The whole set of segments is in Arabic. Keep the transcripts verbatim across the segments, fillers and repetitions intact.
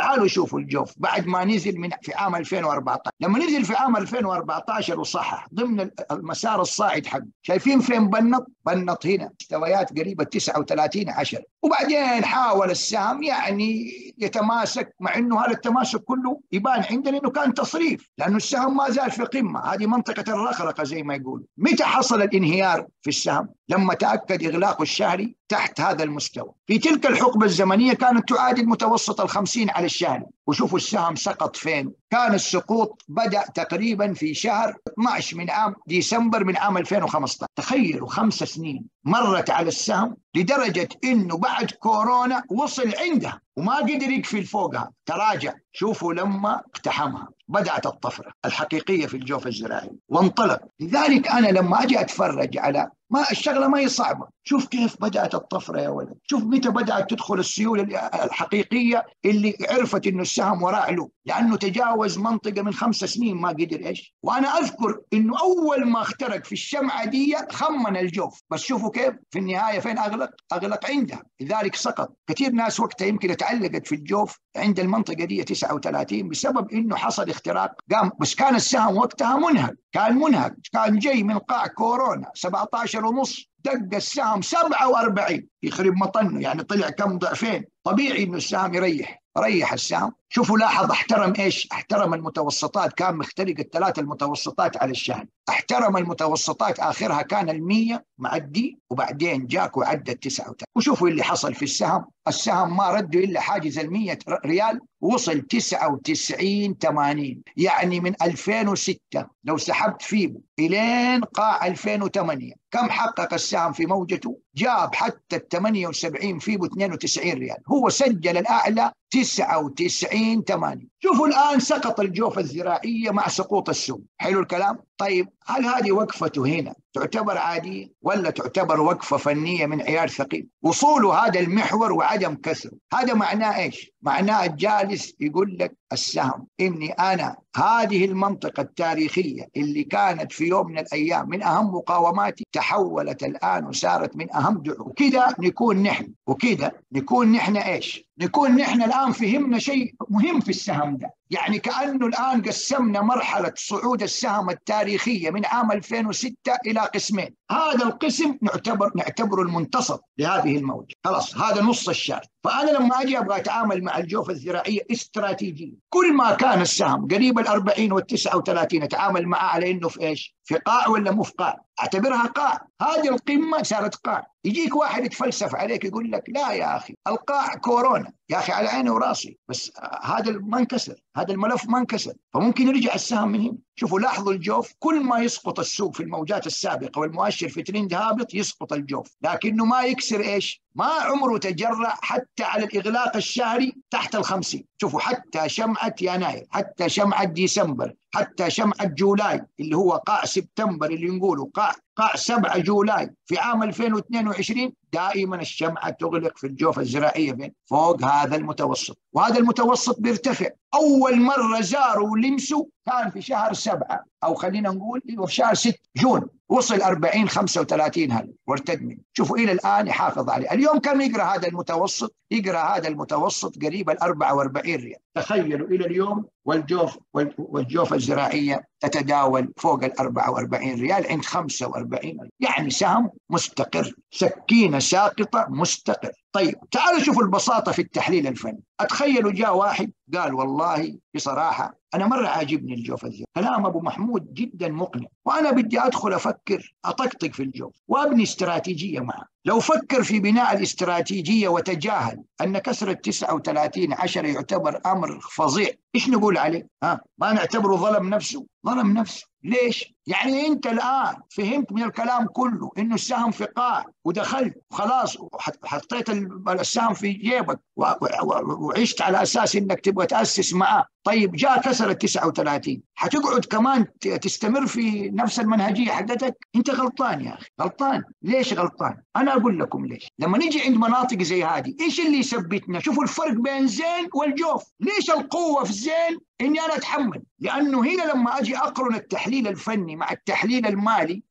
تعالوا شوفوا الجوف بعد ما نزل من في عام ألفين وأربعة عشر، لما نزل في عام ألفين وأربعة عشر وصحح ضمن المسار الصاعد حقه، شايفين فين بنط؟ بنط هنا مستويات قريبه تسعة وثلاثين عشرة، وبعدين حاول السهم يعني يتماسك، مع انه هذا التماسك كله يبان عندنا انه كان تصريف، لانه السهم ما زال في قمه، هذه منطقه الرقرقه زي ما يقولوا. متى حصل الانهيار في السهم؟ لما تاكد اغلاقه الشهري تحت هذا المستوى. في تلك الحقبه الزمنيه كانت تعادل متوسط الخمسين على الشهري، وشوفوا السهم سقط فين. كان السقوط بدأ تقريبا في شهر اثني عشر من عام ديسمبر من عام ألفين وخمسة عشر. تخيلوا خمس سنين مرت على السهم، لدرجة انه بعد كورونا وصل عندها وما قدر يقفل فوقها، تراجع. شوفوا لما اقتحمها بدأت الطفرة الحقيقية في الجوف الزراعي وانطلق. لذلك أنا لما أجي أتفرج على ما الشغلة ما هي صعبة، شوف كيف بدأت الطفرة يا ولد، شوف متى بدأت تدخل السيولة الحقيقية اللي عرفت إنه السهم وراء له، لأنه تجاوز منطقة من خمس سنين ما قدر إيش. وأنا أذكر إنه أول ما اخترق في الشمعة دي خمن الجوف، بس شوفوا كيف في النهاية فين أغلق؟ أغلق عندها، لذلك سقط. كثير ناس وقتها يمكن تعلقت في الجوف عند المنطقة دي تسعة وثلاثين بسبب إنه حصل اختراق قام، بس كان السهم وقتها منهك، كان منهك، كان جاي من قاع كورونا سبعة عشر ونص، دق السهم سبعة وأربعين، يخرب مطنه، يعني طلع كم ضعفين. طبيعي انه السهم يريح، ريح السهم. شوفوا لاحظ احترم ايش؟ احترم المتوسطات، كان مخترق الثلاث المتوسطات على الشهر، احترم المتوسطات، اخرها كان المية معدي، وبعدين جاك وعدى التسعة وثلاثين. وشوفوا اللي حصل في السهم، السهم ما ردوا الا حاجز المية ريال، وصل تسعة وتسعين ثمانين، يعني من ألفين وستة لو سحبت فيه الين قاع ألفين وثمانية كم حقق السهم في موجته؟ جاب حتى ال ثمانية وسبعين فيه ب اثنين وتسعين ريال، هو سجل الاعلى تسعة وتسعين ثمانين. شوفوا الان سقط الجوف الزراعيه مع سقوط السوق. حلو الكلام؟ طيب هل هذه وقفته هنا تعتبر عاديه ولا تعتبر وقفه فنيه من عيار ثقيل؟ وصوله هذا المحور وعدم كسره، هذا معناه ايش؟ معناه الجالس يقول لك السهم اني انا هذه المنطقه التاريخيه اللي كانت في يوم من الايام من اهم مقاوماتي تحولت الان وصارت من اهم دعوه. كده نكون نحن، وكده نكون نحن ايش؟ نكون نحن الان فهمنا شيء مهم في السهم ده، يعني كأنه الآن قسمنا مرحلة صعود السهم التاريخية من عام ألفين وستة إلى قسمين. هذا القسم نعتبر نعتبره المنتصف لهذه الموجة، خلاص هذا نص الشارع. فأنا لما أجي أبغى أتعامل مع الجوف الزراعية استراتيجية، كل ما كان السهم قريب الأربعين والتسعة وثلاثين أتعامل معه على إنه في إيش؟ في قاع ولا مو في قاع؟ أعتبرها قاع، هذه القمة صارت قاع. يجيك واحد يتفلسف عليك يقول لك لا يا أخي القاع كورونا، يا أخي على عيني وراسي، بس هذا ما انكسر، هذا الملف ما انكسر، فممكن يرجع السهم من هنا. شوفوا لاحظوا الجوف كل ما يسقط السوق في الموجات السابقة والمؤشر في ترند هابط يسقط الجوف، لكنه ما يكسر إيش؟ ما عمره تجرأ حتى على الإغلاق الشهري تحت الخمسين. شوفوا حتى شمعة يناير، حتى شمعة ديسمبر، حتى شمعة جولاي اللي هو قاع سبتمبر اللي نقوله قاع قاع سبعة جولاي في عام ألفين واثنين وعشرين، دائما الشمعة تغلق في الجوف الزراعية فين؟ فوق هذا المتوسط، وهذا المتوسط بيرتفع. أول مرة زاروا ولمسوا كان في شهر سبعة، أو خلينا نقول في شهر ستة جون، وصل أربعين خمسة وثلاثين هل وارتد منه. شوفوا إلى الآن يحافظ عليه. اليوم كم يقرأ هذا المتوسط؟ يقرأ هذا المتوسط قريب ال أربعة وأربعين ريال. تخيلوا إلى اليوم والجوف والجوف الزراعية تتداول فوق ال أربعة وأربعين ريال عند خمسة وأربعين، يعني سهم مستقر، سكينة ساقطة مستقر. طيب تعالوا شوفوا البساطة في التحليل الفني. أتخيلوا جاء واحد قال والله بصراحة أنا مرة عاجبني الجوف الزراعي، كلام أبو محمود جدا مقنع، وأنا بدي أدخل أفكر أطقطق في الجوف وأبني استراتيجية معه. لو فكر في بناء الاستراتيجية وتجاهل أن كسر التسعة وثلاثين عشر يعتبر أمر فظيع، إيش نقول عليه؟ ها؟ ما نعتبره ظلم نفسه؟ ظلم نفسه. ليش؟ يعني أنت الآن فهمت من الكلام كله إنه السهم في قاع ودخلت وخلاص وحطيت السهم في جيبك وعشت على أساس إنك تبغى تأسس معاه. طيب جاء كسر التسعة وثلاثين، حتقعد كمان تستمر في نفس المنهجية حقتك؟ أنت غلطان يا أخي، غلطان. ليش غلطان؟ أنا أقول لكم ليش. لما نيجي عند مناطق زي هذه إيش اللي يثبتنا؟ شوفوا الفرق بين زين والجوف. ليش القوة في زين؟ إني أنا أتحمل، لأنه هنا لما أجي أقرن التحليل الفني مع التحليل المالي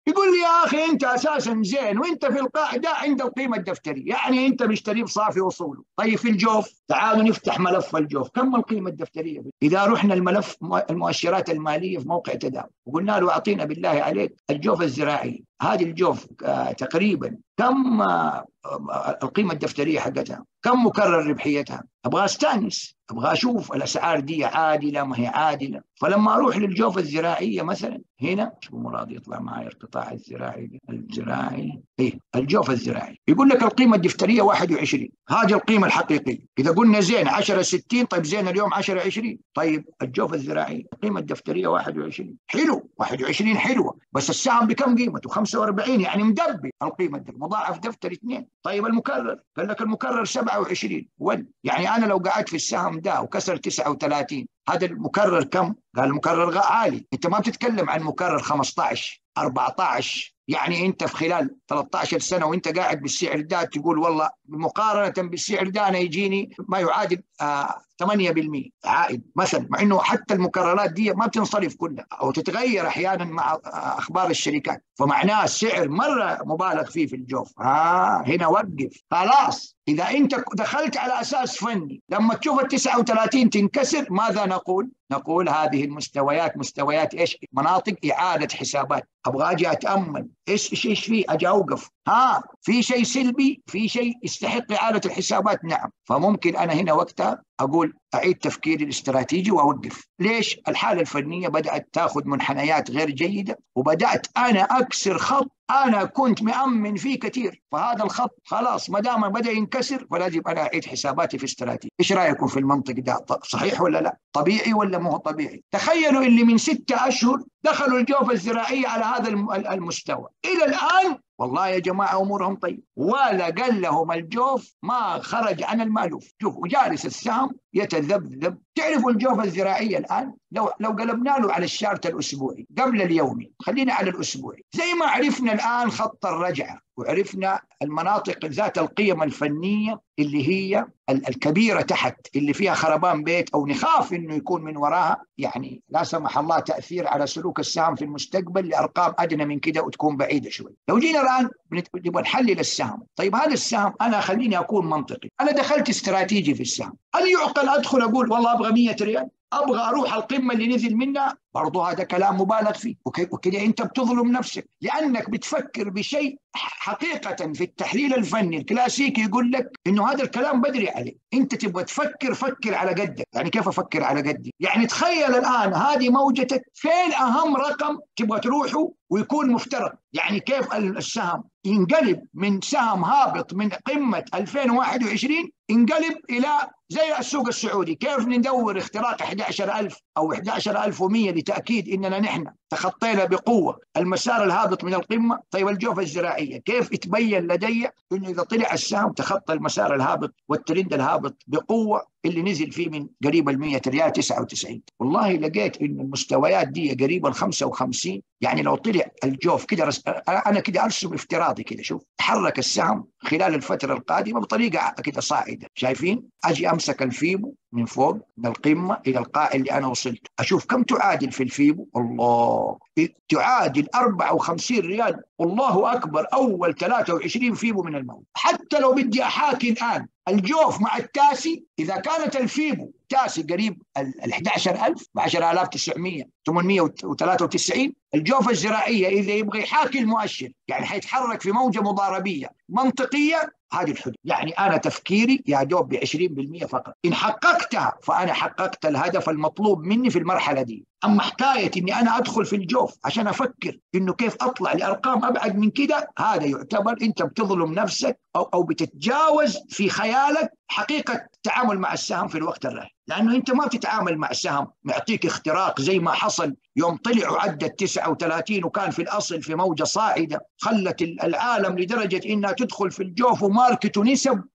يقول لي يا اخي انت اساسا زين وانت في القاعده عند القيمه الدفتريه، يعني انت مشتري بصافي وصوله. طيب في الجوف، تعالوا نفتح ملف الجوف، كم القيمه الدفتريه؟ اذا رحنا الملف المؤشرات الماليه في موقع تداول وقلنا له اعطينا بالله عليك الجوف الزراعي، هذه الجوف آه تقريبا كم آه القيمه الدفتريه حقتها، كم مكرر ربحيتها؟ ابغى استانس، ابغى اشوف الاسعار دي عادله ما هي عادله. فلما اروح للجوف الزراعيه مثلا هنا، شو مراد يطلع معي القطاع الزراعي الزراعي ايه الجوف الزراعي، يقول لك القيمه الدفتريه واحد وعشرين، هذه القيمه الحقيقيه. اذا قلنا زين عشرة ستين، طيب زين اليوم عشرة عشرين. طيب الجوف الزراعي القيمه الدفتريه واحد وعشرين، حلو، واحد وعشرين حلوه، بس السهم بكم قيمته؟ خمسة وأربعين، يعني مدبي القيمه الدفترية. مضاعف دفتر اثنين. طيب المكرر، قال لك المكرر سبعة وعشرين، ول يعني انا لو قعدت في السهم ده وكسر تسعة وثلاثين، هذا المكرر كم؟ قال المكرر عالي. انت ما بتتكلم عن مكرر خمسة عشر أربعة عشر، يعني انت في خلال ثلاثة عشر سنه وانت قاعد بالسعر ده تقول والله مقارنه بالسعر ده انا يجيني ما يعادل آه ثمانية بالمئة عائد مثلا، مع انه حتى المكررات دي ما بتنصرف كلها او تتغير احيانا مع اخبار الشركات، فمعناه السعر مره مبالغ فيه في الجوف. ها آه هنا وقف خلاص. اذا انت دخلت على اساس فني، لما تشوف ال تسعة وثلاثين تنكسر ماذا نقول؟ نقول هذه المستويات مستويات ايش؟ مناطق اعاده حسابات. ابغى اجي اتامل ايش ايش ايش في، اجي اوقف، ها في شيء سلبي، في شيء يستحق اعاده الحسابات، نعم. فممكن انا هنا وقتها اقول اعيد تفكيري الاستراتيجي واوقف. ليش؟ الحاله الفنيه بدات تاخذ منحنيات غير جيده، وبدات انا اكسر خط انا كنت مأمن فيه كثير، فهذا الخط خلاص ما دام بدا ينكسر فلازم انا اعيد حساباتي في استراتيجي. ايش رايكم في المنطق ده؟ صحيح ولا لا؟ طبيعي ولا مو طبيعي؟ تخيلوا اللي من ستة اشهر دخلوا الجوف الزراعيه على هذا المستوى، الى الان والله يا جماعه امورهم طيب، ولا قال لهم الجوف ما خرج عن المألوف. شوف وجالس السهم يتذبذب. تعرفوا الجوف الزراعيه الان لو لو قلبنا له على الشارت الاسبوعي قبل اليومي، خلينا على الاسبوعي، زي ما عرفنا الان خط الرجعه وعرفنا المناطق ذات القيم الفنيه اللي هي الكبيره تحت اللي فيها خربان بيت او نخاف انه يكون من وراها يعني لا سمح الله تاثير على سلوك السهم في المستقبل لارقام ادنى من كده وتكون بعيده شوي. لو جينا الان نبغى نحلل السهم، طيب هذا السهم انا خليني اكون منطقي، انا دخلت استراتيجي في السهم، هل يعقل ادخل اقول والله ابغى مئة ريال، ابغى اروح القمه اللي نزل منها؟ برضه هذا كلام مبالغ فيه، وكذا انت بتظلم نفسك، لانك بتفكر بشيء حقيقه في التحليل الفني الكلاسيكي يقول لك انه هذا الكلام بدري عليه. انت تبغى تفكر فكر على قدك. يعني كيف افكر على قدي؟ يعني تخيل الان هذه موجتك، فين اهم رقم تبغى تروحه ويكون مفترض؟ يعني كيف السهم ينقلب من سهم هابط من قمه ألفين وواحد وعشرين انقلب الى زي السوق السعودي؟ كيف ندور اختراق أحد عشر ألف او أحد عشر ألف ومئة لتاكيد اننا نحن تخطينا بقوه المسار الهابط من القمه؟ طيب الجوف الزراعيه كيف يتبين لدي انه اذا طلع السهم تخطى المسار الهابط والترند الهابط بقوه اللي نزل فيه من قريب ال مئة ريال تسعة وتسعين؟ والله لقيت ان المستويات دي قريبه ال خمسة وخمسين. يعني لو طلع الجوف كده رس... انا كده ارسم افتراضي كده، شوف تحرك السهم خلال الفتره القادمه بطريقه كده صاعده، شايفين؟ اجي امسك الفيبو من فوق من القمه الى القاع اللي انا وصلت، اشوف كم تعادل في الفيبو. الله، تعادل أربعة وخمسين ريال، والله اكبر، اول ثلاثة وعشرين فيبو من الموت. حتى لو بدي احاكي الان الجوف مع التاسي، اذا كانت الفيبو تاسي قريب ال أحد عشر ألف ب عشرة آلاف وتسعمئة ثمانمئة وثلاثة وتسعين، الجوف الزراعيه اذا يبغى يحاكي المؤشر يعني حيتحرك في موجه مضاربيه منطقيه هذه الحدود. يعني انا تفكيري يا دوب ب عشرين بالمئة فقط، ان حققتها فانا حققت الهدف المطلوب مني في المرحله دي. اما حكايه اني انا ادخل في الجوف عشان افكر انه كيف اطلع لارقام ابعد من كده، هذا يعتبر انت بتظلم نفسك او او بتتجاوز في خيالك حقيقه التعامل مع السهم في الوقت الراهن، لانه انت ما بتتعامل مع السهم معطيك اختراق زي ما حصل يوم طلع وعدى تسعة وثلاثين وكان في الاصل في موجه صاعده خلت العالم لدرجه انها تدخل في الجوف وماركت ونسب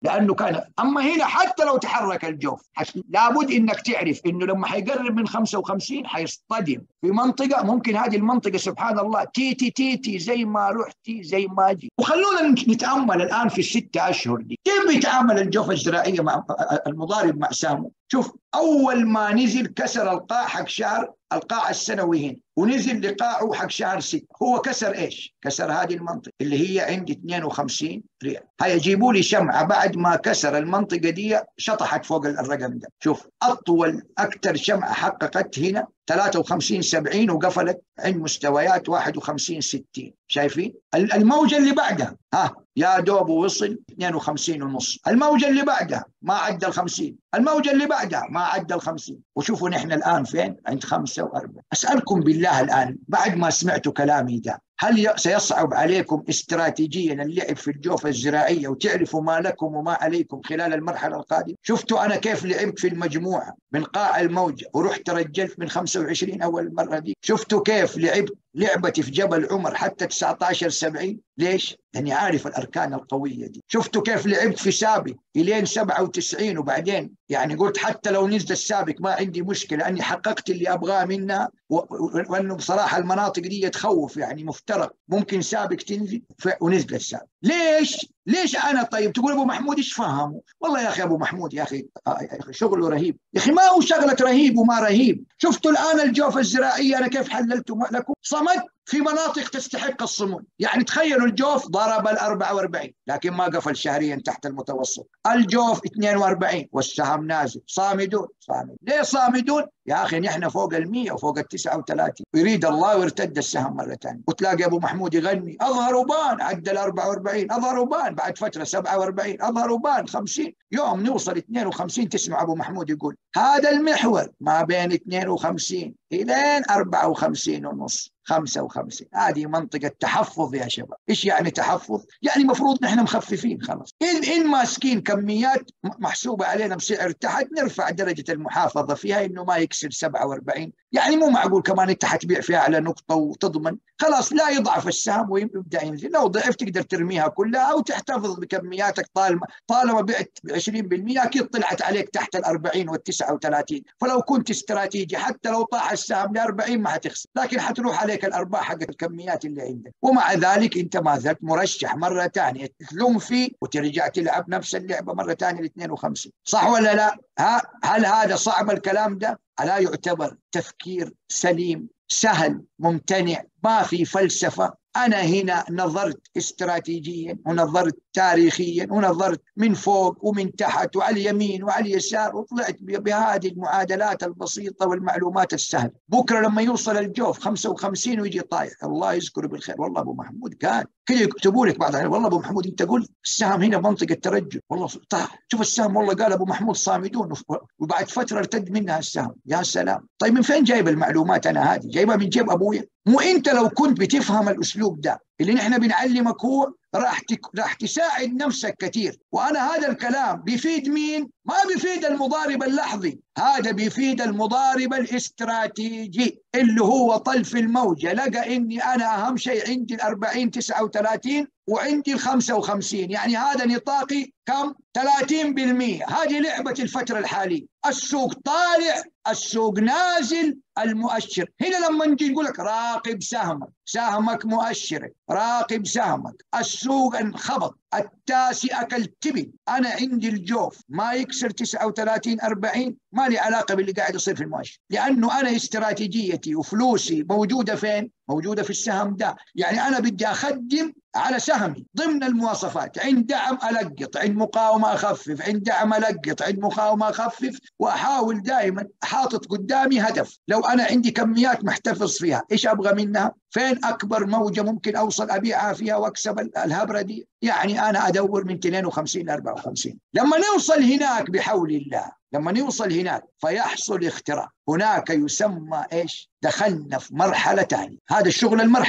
لانه كان. اما هنا حتى لو تحرك الجوف لابد انك تعرف انه لما حيقرب من خمسة وخمسين حيصطدم في منطقه، ممكن هذه المنطقه سبحان الله تيتي تيتي زي ما رحتي زي ما جي. وخلونا نتامل الان في الستة اشهر دي كيف بيتعامل الجوف الزراعيه مع المضارب مع سامه. شوف، اول ما نزل كسر القاع حق شهر القاع السنوي هنا، ونزل لقاعه حق شهر ستة، هو كسر ايش؟ كسر هذه المنطقه اللي هي عند اثنين وخمسين ريال. هيجيبوا لي شمعه بعد ما كسر المنطقه دي شطحت فوق الرقم ده. شوف، اطول اكثر شمعه حققت هنا ثلاثة وخمسين سبعين وقفلت عند مستويات واحد وخمسين ستين. شايفين الموجه اللي بعدها؟ ها يا دوب وصل اثنين وخمسين ونص. الموجه اللي بعدها ما عدى ال خمسين. الموجه اللي بعدها ما عدى ال خمسين. وشوفوا نحن الان فين؟ عند خمسة وأربعين. اسالكم بالله الان بعد ما سمعتوا كلامي ده، هل سيصعب عليكم استراتيجيا اللعب في الجوف الزراعيه وتعرفوا ما لكم وما عليكم خلال المرحله القادمه؟ شفتوا انا كيف لعبت في المجموعه من قاع الموجه ورحت رجلت من خمسة وعشرين اول مره دي؟ شفتوا كيف لعبت لعبتي في جبل عمر حتى تسعة عشر سبعين؟ ليش؟ لاني عارف الاركان القويه دي. شفتوا كيف لعبت في سابق الين سبعة وتسعين وبعدين يعني قلت حتى لو نزل السابق ما عندي مشكله لاني حققت اللي ابغاه منها، وانه بصراحه المناطق دي تخوف يعني مفترق ممكن سابق تنزل ونزل السابق. ليش؟ ليش انا طيب تقول ابو محمود ايش فهمه؟ والله يا اخي ابو محمود يا اخي شغله رهيب يا اخي، ما هو شغله رهيب وما رهيب. شفتوا الان الجوف الزراعيه انا كيف حللته لكم؟ صمد في مناطق تستحق الصمود. يعني تخيلوا الجوف ضرب ال أربعة وأربعين لكن ما قفل شهريا تحت المتوسط. الجوف اثنين وأربعين والسهم نازل. صامدون صامدون. ليه صامدون؟ يا اخي نحن فوق ال مئة وفوق ال تسعة وثلاثين، ويريد الله ويرتد السهم مره ثانيه، وتلاقي ابو محمود يغني اظهر وبان عدى ال أربعة وأربعين، اظهر وبان بعد فتره سبعة وأربعين، اظهر وبان خمسين. يوم نوصل اثنين وخمسين تسمع ابو محمود يقول هذا المحور ما بين اثنين وخمسين الين أربعة وخمسين ونص خمسة وخمسين. هذه منطقة تحفظ يا شباب. إيش يعني تحفظ؟ يعني مفروض نحن مخففين خلاص. إن إن ماسكين كميات محسوبة علينا بسعر تحت نرفع درجة المحافظة فيها إنه ما يكسر سبعة وأربعين. يعني مو معقول كمان أنت حتبيع فيها على نقطة وتضمن خلاص لا يضعف السهم ويبدأ ينزل. لو ضعف تقدر ترميها كلها أو تحتفظ بكمياتك طالما طالما بعت ب عشرين بالمئة أكيد طلعت عليك تحت ال أربعين وال تسعة وثلاثين. فلو كنت استراتيجي حتى لو طاح السهم ل أربعين ما حتخسر، لكن حتروح عليك الارباح حق الكميات اللي عندك. ومع ذلك انت ما زلت مرشح مره ثانيه تلوم فيه وترجع تلعب نفس اللعبه مره ثانيه ل اثنين وخمسين. صح ولا لا؟ ها هل هذا صعب الكلام ده؟ الا يعتبر تفكير سليم سهل ممتنع ما في فلسفه؟ أنا هنا نظرت استراتيجيا ونظرت تاريخيا ونظرت من فوق ومن تحت وعلى اليمين وعلى اليسار وطلعت بهذه المعادلات البسيطة والمعلومات السهلة. بكرة لما يوصل الجوف خمسة وخمسين ويجي طايح الله يذكره بالخير، والله أبو محمود كان كده يكتبوا لك بعض، والله أبو محمود أنت قلت السهم هنا منطقة ترجل، والله طاح شوف السهم والله قال أبو محمود صامدون، وبعد فترة ارتد منها السهم. يا سلام. طيب من فين جايب المعلومات أنا هذه؟ جايبها من جيب أبويا؟ مو أنت لو كنت بتفهم الأسلوب ده اللي نحن بنعلمك هو راح تك... راح تساعد نفسك كثير. وانا هذا الكلام بيفيد مين؟ ما بيفيد المضارب اللحظي، هذا بيفيد المضارب الاستراتيجي اللي هو طلف الموجه. لقى اني انا اهم شيء عندي ال أربعين تسعة وثلاثين وعندي ال خمسة وخمسين، يعني هذا نطاقي كم؟ ثلاثين بالمئة. هذه لعبه الفتره الحاليه. السوق طالع السوق نازل المؤشر. هنا لما نجي نقول لك راقب سهمك، سهمك مؤشرك، راقب سهمك. السوق انخفض التاسي اكل تبن، انا عندي الجوف ما يكسر تسعة وثلاثين أربعين ما لي علاقه باللي قاعد يصير في المؤشر، لانه انا استراتيجيتي وفلوسي موجوده فين؟ موجوده في السهم ده. يعني انا بدي اخدم على سهمي ضمن المواصفات، عند دعم ألقط، عند مقاومة أخفف، عند دعم ألقط، عند مقاومة أخفف، وأحاول دائما حاطط قدامي هدف. لو أنا عندي كميات محتفظ فيها إيش أبغى منها؟ فين أكبر موجة ممكن أوصل أبيعها فيها وأكسب الهبرة دي؟ يعني أنا أدور من اثنين وخمسين ل أربعة وخمسين. لما نوصل هناك بحول الله، لما نوصل هناك فيحصل اختراق، هناك يسمى إيش؟ دخلنا في مرحلة ثانية. هذا الشغل المرحلي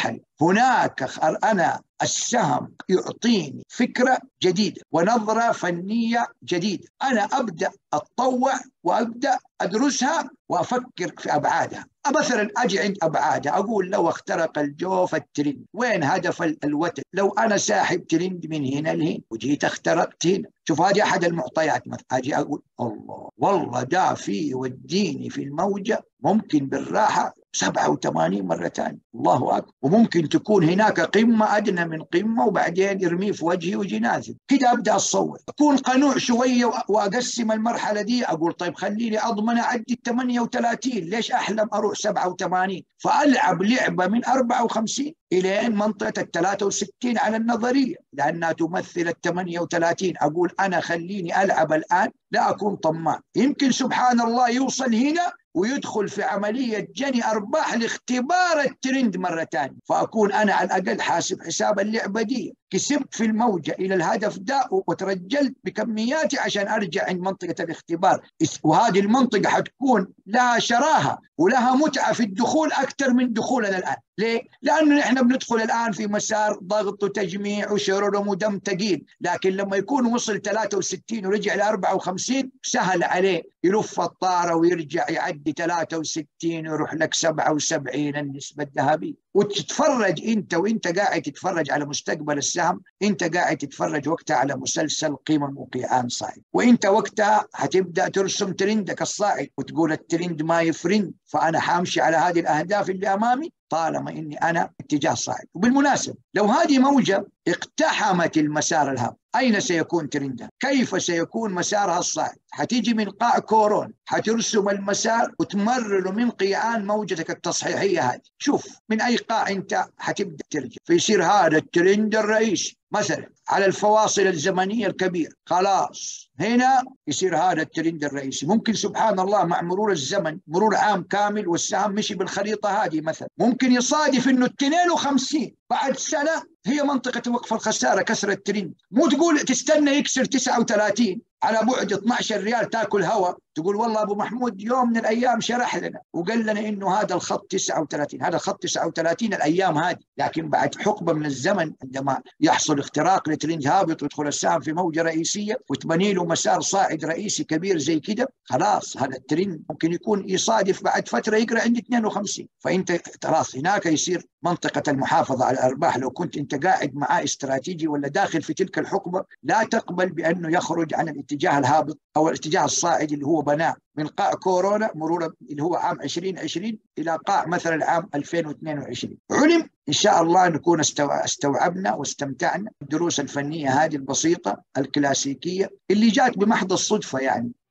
هناك أنا السهم يعطيني فكرة جديدة ونظرة فنية جديدة، أنا أبدأ أتطوع وأبدأ أدرسها وأفكر في أبعادها. مثلا أجي عند أبعادها أقول لو اخترق الجوف الترند، وين هدف الوتر؟ لو أنا ساحب ترند من هنا لهنا وجيت اخترقت هنا، شوف هذه أحد المعطيات. مثلا أجي أقول الله والله ده في يوديني في الموجة ممكن بالراحة سبعة وثمانين مرة ثانية، الله أكبر. وممكن تكون هناك قمة أدنى من قمة وبعدين يرميه في وجهي ويجي نازل كده. أبدأ أتصور، أكون قنوع شوية وأقسم المرحلة دي، أقول طيب خليني أضمن أعدي ثمانية وثلاثين، ليش أحلم أروح سبعة وثمانين؟ فألعب لعبة من أربعة وخمسين إلى منطقة ال ثلاثة وستين على النظرية، لأنها تمثل ال ثمانية وثلاثين. أقول أنا خليني ألعب الآن، لا أكون طماع، يمكن سبحان الله يوصل هنا ويدخل في عملية جني أرباح لاختبار الترند مرة ثانية، فأكون أنا على الأقل حاسب حساب اللعبة دي، كسبت في الموجة إلى الهدف ده وترجلت بكمياتي عشان أرجع عند منطقة الاختبار. وهذه المنطقة حتكون لها شراهة ولها متعة في الدخول أكثر من دخولنا الآن. ليه؟ لأنه إحنا بندخل الآن في مسار ضغط وتجميع وشرر ودم ثقيل، لكن لما يكون وصل ثلاثة وستين ورجع ل أربعة وخمسين سهل عليه يلف الطارة ويرجع يعدي ثلاثة وستين ويروح لك سبعة وسبعين النسبة الذهبية. وتتفرج انت وانت قاعد تتفرج على مستقبل السهم، انت قاعد تتفرج وقتها على مسلسل قمم وقيعان صاعد، وانت وقتها هتبدا ترسم ترندك الصاعد وتقول الترند ما يفرند، فانا حامشي على هذه الاهداف اللي امامي طالما اني انا اتجاه صاعد. وبالمناسبه لو هذه موجه اقتحمت المسار الهام، أين سيكون ترندها؟ كيف سيكون مسارها الصاعد؟ حتيجي من قاع كورون، حترسم المسار وتمرر من قيعان موجتك التصحيحية هذه. شوف من أي قاع أنت حتبدأ ترجع، فيصير هذا الترند الرئيسي مثلا على الفواصل الزمنية الكبيرة، خلاص هنا يصير هذا الترند الرئيسي. ممكن سبحان الله مع مرور الزمن، مرور عام كامل والسهم مشي بالخريطة هذه مثلا، ممكن يصادف إنه اثنين وخمسين بعد سنة هي منطقة وقف الخسارة، كسر الترند. مو تقول تستنى يكسر تسعة وثلاثين على بعد اثني عشر ريال تاكل هوا، تقول والله ابو محمود يوم من الايام شرح لنا وقال لنا انه هذا الخط تسعة وثلاثين، هذا الخط تسعة وثلاثين الايام هذه، لكن بعد حقبه من الزمن عندما يحصل اختراق لترند هابط ويدخل السهم في موجه رئيسيه وتبني له مسار صاعد رئيسي كبير زي كده، خلاص هذا الترند ممكن يكون يصادف بعد فتره يقرا عند اثنين وخمسين، فانت خلاص هناك يصير منطقه المحافظه على الارباح. لو كنت انت قاعد معاه استراتيجي ولا داخل في تلك الحقبه، لا تقبل بانه يخرج عن الاتجاه الهابط او الاتجاه الصاعد اللي هو بناه من قاع كورونا مرورا اللي هو عام عشرين عشرين الى قاع مثلا عام ألفين واثنين وعشرين. علم ان شاء الله نكون استوعبنا واستمتعنا بالدروس الفنيه هذه البسيطه الكلاسيكيه اللي جات بمحض الصدفه، يعني